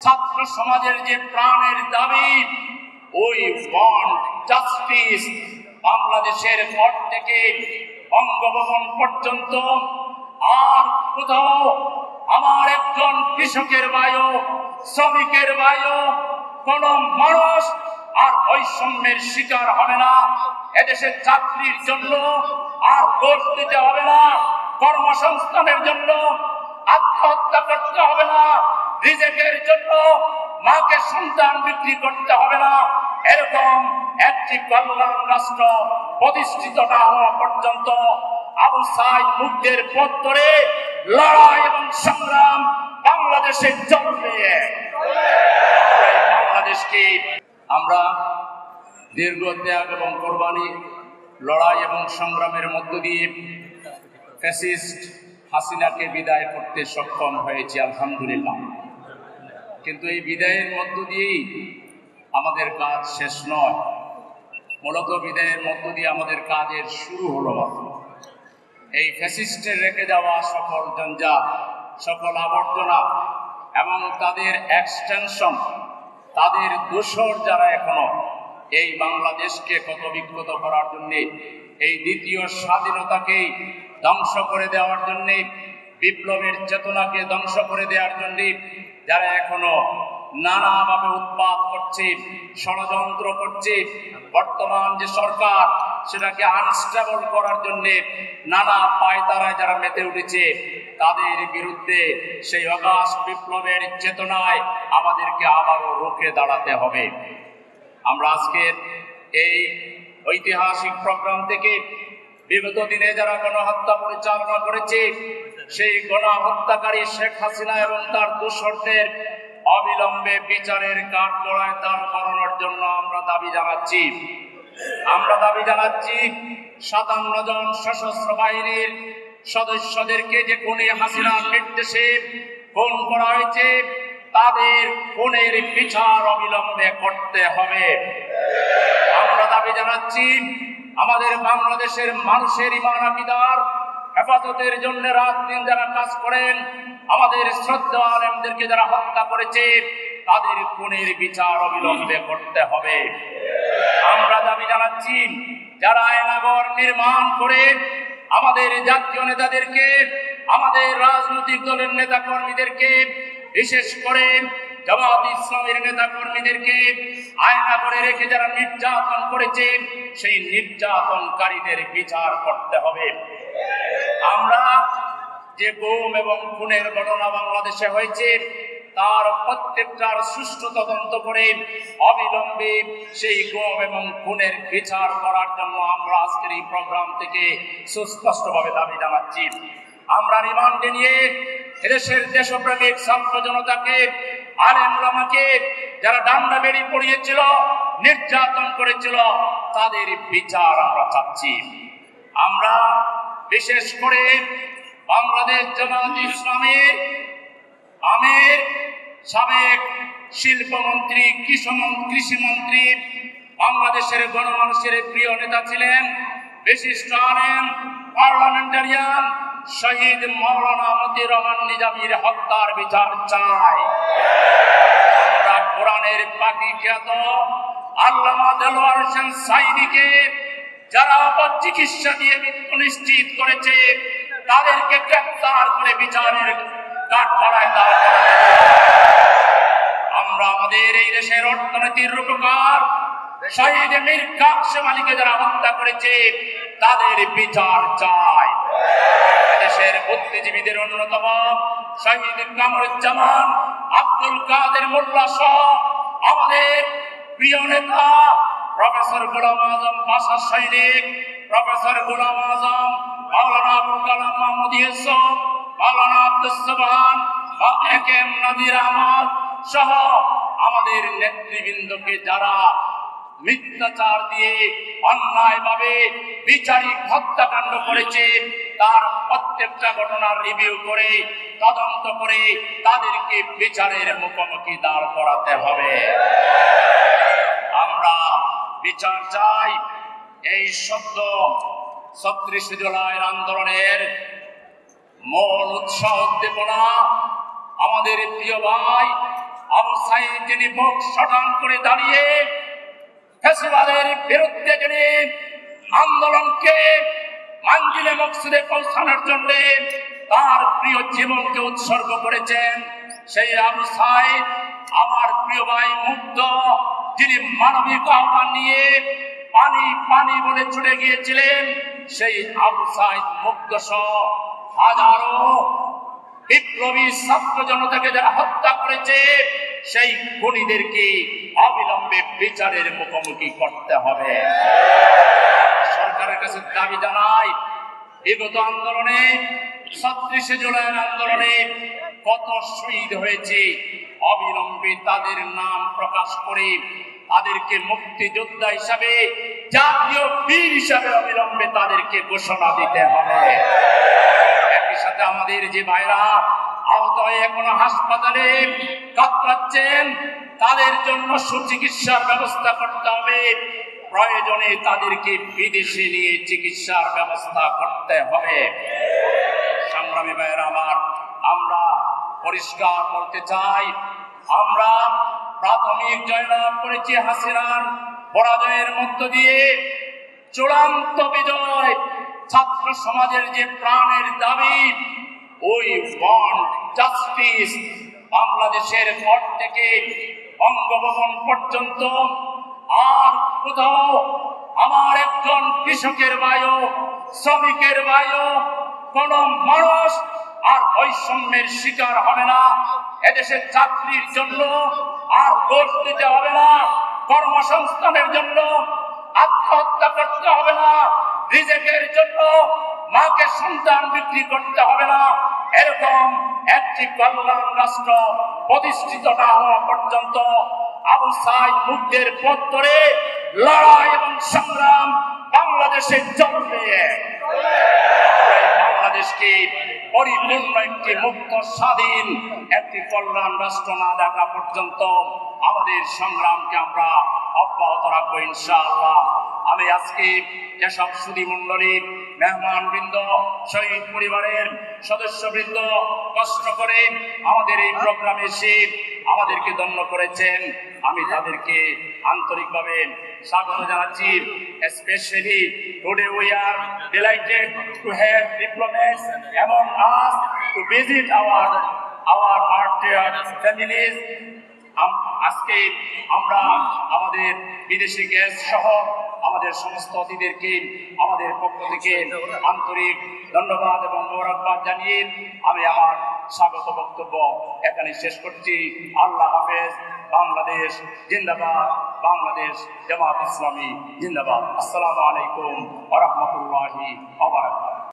ছাত্র সমাজের যে প্রাণের দাবি, ওই ওয়ান্ট জাস্টিস। বাংলাদেশের পর থেকে বঙ্গভবন পর্যন্ত আর কোথাও আমার একজন কৃষকের ভাইও, শ্রমিকের ভাইও, কোন মানুষ আর বৈষম্যের শিকার হবে না। এদেশের চাকরির জন্য আর ঘোষ দিতে হবে না, কর্মসংস্থানের জন্য আত্মহত্যা করতে হবে না, রিজেকের জন্য মাকে সন্তান বিক্রি করতে হবে না। এরকম একটি কল্যাণ রাষ্ট্র প্রতিষ্ঠিত না হওয়া পর্যন্ত আবু সাইদ মুগ্ধের পথ ধরে লড়াই এবং সংগ্রাম বাংলাদেশে চলবে। বাংলাদেশকে আমরা দীর্ঘ ত্যাগ এবং কোরবানি, লড়াই এবং সংগ্রামের মধ্য দিয়ে ফ্যাসিস্ট হাসিনাকে বিদায় করতে সক্ষম হয়েছে, আলহামদুলিল্লাহ। কিন্তু এই বিদায়ের মধ্য দিয়েই আমাদের কাজ শেষ নয়। মূলত বিদায়ের মধ্য দিয়ে আমাদের কাজের শুরু হলো মাত্র। এই ফ্যাসিস্টের রেখে যাওয়া সকল জঞ্জাল, সকল আবর্জনা এবং তাদের এক্সটেনশন, তাদের দোসর যারা এখনো এই বাংলাদেশকে ক্ষত বিক্ষত করার জন্যে, এই দ্বিতীয় স্বাধীনতাকেই ধ্বংস করে দেওয়ার জন্যে, বিপ্লবের চেতনাকে ধ্বংস করে দেওয়ার জন্যে যারা এখনো নানাভাবে উৎপাত করছে, ষড়যন্ত্র করছে, বর্তমান যে সরকার সেটাকে আনস্টেবল করার জন্যে নানা পায়তারায় যারা মেতে উঠেছে, তাদের বিরুদ্ধে সেই অগাস্ট বিপ্লবের চেতনায় আমাদেরকে আবারও রুখে দাঁড়াতে হবে। আমরা আজকের এই ঐতিহাসিক প্রোগ্রাম থেকে বিগত দিনে যারা গণহত্যা পরিচালনা করেছে, সেই গণহত্যাকারী শেখ হাসিনা এবং তার দোসরদের অবিলম্বে বিচারের কাঠগড়ায় দাঁড় করানোর জন্য আমরা দাবি জানাচ্ছি। 57 জন সশস্ত্র বাহিনীর সদস্যদেরকে যে খুনি হাসিনার নির্দেশে খুন করা হয়েছে, তাদের খুনের বিচার অবিলম্বে করতে হবে। আমরা দাবি জানাচ্ছি আমাদের বাংলাদেশের মানুষের ঈমান আকীদার হেফাজতের জন্য রাত দিন যারা কাজ করেন, আমাদের শ্রদ্ধা আলেমদেরকে যারা হত্যা করেছে, তাদের খুনের বিচার অবিলম্বে করতে হবে। আমরা দাবি জানাচ্ছি যারা আয়নাঘর নির্মাণ করে আমাদের জাতীয় নেতাদেরকে, আমাদের রাজনৈতিক দলের নেতা কর্মীদেরকে, বিশেষ করে জামাত ইসলামের নেতা কর্মীদেরকে আয়নাঘরে রেখে যারা নির্যাতন করেছে, সেই নির্যাতনকারীদের বিচার করতে হবে। আমরা যে গুম এবং খুনের ঘটনা বাংলাদেশে হয়েছে, তার প্রত্যেকটার সুষ্ঠু তদন্ত করে অবিলম্বে সেই গুম এবং খুনের বিচার করার জন্য আমরা আজকের এই প্রোগ্রাম থেকে সুস্পষ্টভাবে দাবি জানাচ্ছি। আমরা রিমান্ডে নিয়ে এদেশের দেশপ্রেমিক ছাত্র জনতাকে, আলেম ওলামাকে যারা ডান্ডা বেড়ি পড়িয়েছিল, নির্যাতন করেছিল, তাদের বিচার আমরা চাচ্ছি। আমরা বিশেষ করে বাংলাদেশ জামাত ইসলামের আমির, সাবেক শিল্পমন্ত্রী, কৃষিমন্ত্রী, বাংলাদেশের গণমানুষের প্রিয় নেতা ছিলেন, বিশিষ্ট আলেম, পার্লামেন্টারিয়ান শহীদ মাওলানা মতিউর রহমান নিজামীর হত্যার বিচার চাই। আমরা কোরআনের পাখি খ্যাত আল্লামা দেলোয়ার হোসেন সাঈদীকে যারা চিকিৎসা দিয়ে মৃত্যু নিশ্চিত করেছে, তাদেরকে গ্রেফতার করে বিচারের কাঠগড়ায় দাঁড় করাতে হবে। আমরা আমাদের এই দেশের অর্থনীতির রূপকার শহীদ মীর কাসেম আলীকে যারা হত্যা করেছে, তাদের বিচার চাই। দেশের বুদ্ধিজীবীদের অন্যতম শহীদ কামরুজ্জামান, আব্দুল কাদের মোল্লা সহ আমাদের প্রিয় নেতা প্রফেসর গোলাম আজম পাশা সৈনিক, প্রফেসর গোলাম আজম, মাওলানা আবুল কালাম মাহমুদ ইউসুফ, মাওলানা আব্দুস সুবহান, একেএম নাদির আহমদ সহ আমাদের নেতৃবৃন্দকে যারা মিথ্যাচার দিয়ে অন্যায়ভাবে বিচারিক হত্যাকাণ্ড করেছে, তার প্রত্যেকটা ঘটনার রিভিউ করে তদন্ত করে তাদেরকে বিচারের মুখোমুখি দাঁড় করাতে হবে। আমরা বিচার চাই। এই শব্দ ৩৬ জুলাইয়ের আন্দোলনের মূল উৎসাহ উদ্দীপনা আমাদের প্রিয় ভাই আবু সাইদ যিনি মুখ শটান করে দাঁড়িয়ে ফ্যাসিবাদের বিরুদ্ধে যিনি আন্দোলনকে মানজিলে মকসুদে পৌঁছানোর জন্য তার প্রিয় জীবনকে উৎসর্গ করেছেন, সেই আবু সাইদ আমার প্রিয় ভাই মুগ্ধ, যিনি মানবিক আহ্বান নিয়ে পানি পানি বলে ছুটে গিয়েছিলেন, সেই আবু সাইদ মুগ্ধ সহ হাজারো বিপ্লবী ছাত্র জনতাকে যারা হত্যা করেছে সেই খুনিদেরকে অবিলম্বে বিচারের মুখোমুখি করতে হবে। সরকারের কাছে দাবি জানাই, বিগত আন্দোলনে ৩৬ জুলাই আন্দোলনে কত শহীদ হয়েছে, অবিলম্বে তাদের নাম প্রকাশ করে তাদেরকে মুক্তিযোদ্ধা হিসাবে, জাতীয় বীর হিসাবে অবিলম্বে তাদেরকে ঘোষণা দিতে হবে। একই সাথে আমাদের যে ভাইরা আহত হয়ে এখনো হাসপাতালে কাতরাচ্ছেন, তাদের জন্য সুচিকিৎসার ব্যবস্থা করতে হবে। প্রয়োজনে তাদেরকে বিদেশে নিয়ে চিকিৎসার ব্যবস্থা করতে হবে। সংগ্রামী ভাইরা আমার, আমরা পরিষ্কার বলতে চাই, আমরা প্রাথমিক জয়লাভ করেছি হাসিনার পরাজয়ের মধ্য দিয়ে। চূড়ান্ত বিজয় ছাত্র সমাজের যে প্রাণের দাবি, ওই ওয়ান্ট জাস্টিস, বাংলাদেশের পর থেকে বঙ্গভবন পর্যন্ত আর কোথাও আমার একজন কৃষকের ভাইও, শ্রমিকের ভাইও, কোন মানুষ আর বৈষম্যের শিকার হবে না। এদেশের চাকরির জন্য আর ঘোষ দিতে হবে না, কর্মসংস্থানের জন্য আত্মহত্যা করতে হবে না, রিজেকের জন্য মাকে সন্তান বিক্রি করতে হবে না। এরকম একটি কল্যাণ রাষ্ট্র প্রতিষ্ঠিত না হওয়া পর্যন্ত আবু সাইদ মুগ্ধের পথ ধরে লড়াই এবং সংগ্রাম বাংলাদেশে চলবে। বাংলাদেশকে পরিপূর্ণ একটি মুক্ত স্বাধীন একটি কল্যাণ রাষ্ট্র না দেখা পর্যন্ত আমাদের সংগ্রামকে আমরা অব্যাহত রাখবো ইনশাআল্লাহ। আমি আজকে যেসব সুধী মন্ডলী, মেহমান বৃন্দ, শহীদ পরিবারের সদস্যবৃন্দ কষ্ট করে আমাদের এই প্রোগ্রামে এসে আমাদেরকে ধন্য করেছেন, আমি তাদেরকে আন্তরিকভাবে স্বাগত জানাচ্ছি। Especially today we are delighted to have diplomats among us to visit our martyr families. আজকে আমরা আমাদের বিদেশি গেস্ট সহ আমাদের সমস্ত অতিথিদেরকে আমাদের পক্ষ থেকে আন্তরিক ধন্যবাদ এবং মোবারকবাদ জানিয়ে আমি আমার স্বাগত বক্তব্য এখানে শেষ করছি। আল্লাহ হাফেজ। বাংলাদেশ জিন্দাবাদ, বাংলাদেশ জামাত ইসলামী জিন্দাবাদ। আসসালামু আলাইকুম ওয়া রাহমাতুল্লাহি ওয়া বারাকাতুহু।